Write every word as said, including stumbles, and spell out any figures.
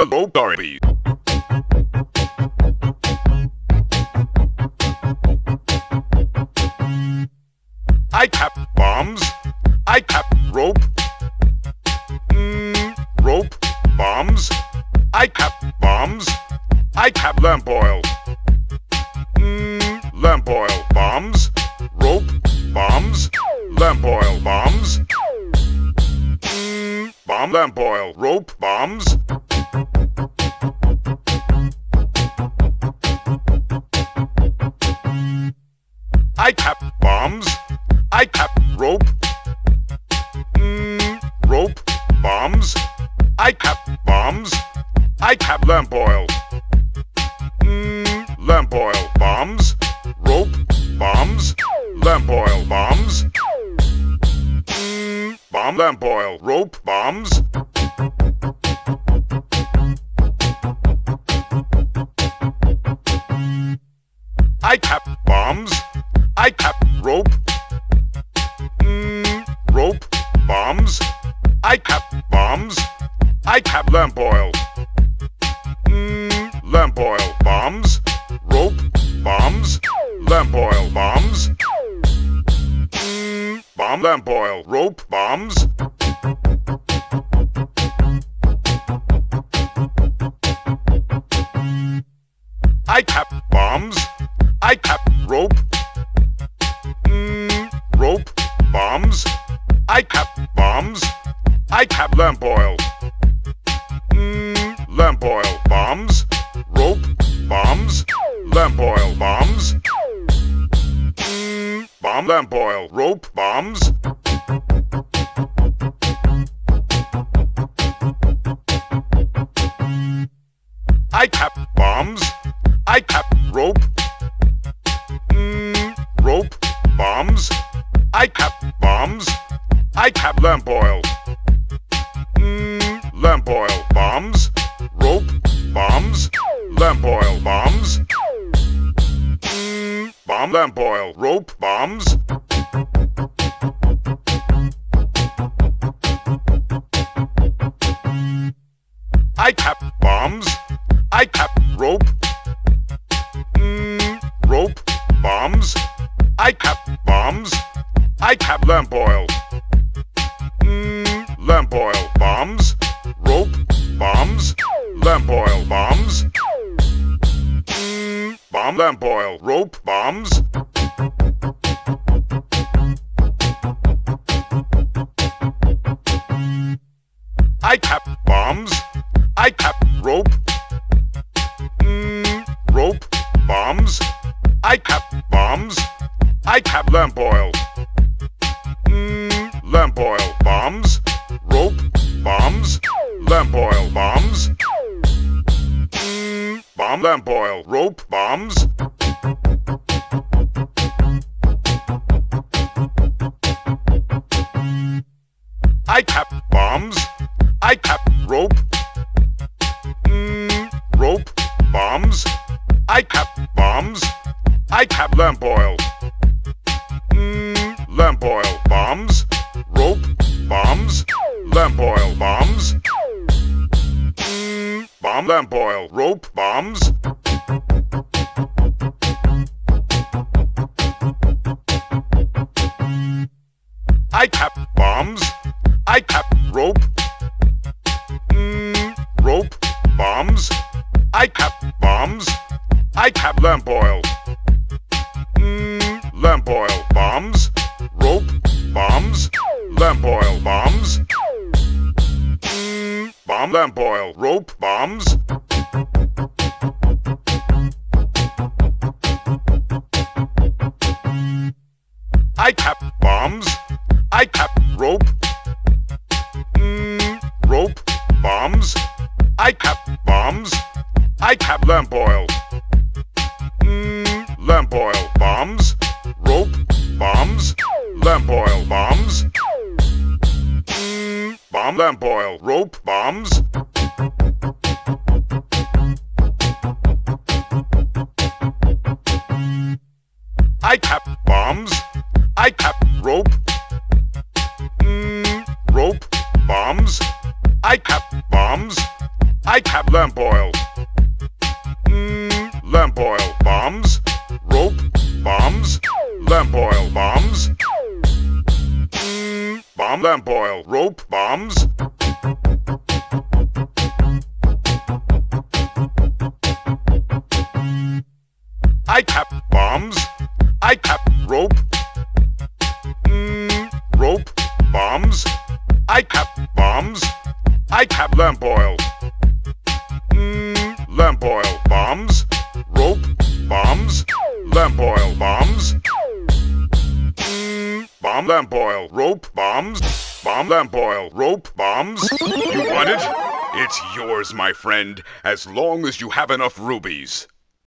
Hello, Darby. I cap bombs. I cap rope. Mm, rope, bombs. I cap bombs. I cap lamp oil. Mm, lamp oil, bombs. Rope, bombs. Lamp oil, bombs. Mm, bomb, lamp oil, rope, bombs. I cap bombs. I cap rope. Mm, rope, bombs. I cap bombs. I cap lamp oil. Mm, lamp oil, bombs. Rope, bombs. Lamp oil, bombs. Mm, bomb, lamp oil, rope, bombs. I cap bombs. I cap rope. Mm, rope, bombs. I cap bombs. I cap lamp oil. Mm, lamp oil, bombs. Rope, bombs. Lamp oil, bombs. Mm, bomb, lamp oil, rope, bombs. I cap bombs. I cap rope. Mm, rope, bombs. I cap bombs. I cap lamp oil. Mm, lamp oil, bombs. Rope, bombs. Lamp oil, bombs. Mm, bomb, lamp oil, rope, bombs. I cap bombs. I cap rope. Mm, rope, bombs. I cap bombs. I cap lamp oil. Mm, lamp oil, bombs. Rope, bombs. Lamp oil, bombs. Mm, bomb, lamp oil, rope, bombs. I cap bombs. I cap rope. Mm, rope, bombs. I cap bombs. I cap lamp oil. Mm, lamp oil, bombs. Rope, bombs. Lamp oil, bombs. Mm, bomb, lamp oil, rope, bombs. I cap bombs. I cap rope. Mm, rope, bombs. I cap bombs. I cap lamp oil. Mm, lamp oil, bombs. Rope, bombs. Lamp oil, bombs. Mm, bomb, lamp oil, rope, bombs. I cap bombs. I cap rope. Mm, rope, bombs. I cap bombs. I cap lamp oil. Mm, lamp oil, bombs. Rope, bombs. Lamp oil, bombs. Mm, bomb, lamp oil, rope, bombs. I cap bombs. I cap rope. Mm, rope, bombs. I cap bombs. I cap lamp oil. Mm, lamp oil, bombs. Rope, bombs. Lamp oil, bombs. Mm, bomb, lamp oil, rope, bombs. I cap bombs. I cap rope. Mm, rope, bombs. I cap bombs. I cap lamp oil. Mm, lamp oil, bombs. Rope, bombs. Lamp oil, bombs. Mm, bomb, lamp oil, rope, bombs. I cap bombs. I cap rope. Mm, rope, bombs. I cap bombs. I have lamp oil. Mm, lamp oil. Bombs. Rope. Bombs. Lamp oil. Bombs. Mm, bomb. Lamp oil. Rope. Bombs. I have bombs. I have rope. Mm, rope. Bombs. I have bombs. I have lamp oil. Mm, lamp oil. Bombs. Rope. Bombs. Lamp oil. Bombs. Mm, bomb. Lamp oil. Rope. Bombs. Bomb. Lamp oil. Rope. Bombs. You want it? It's yours, my friend, as long as you have enough rubies.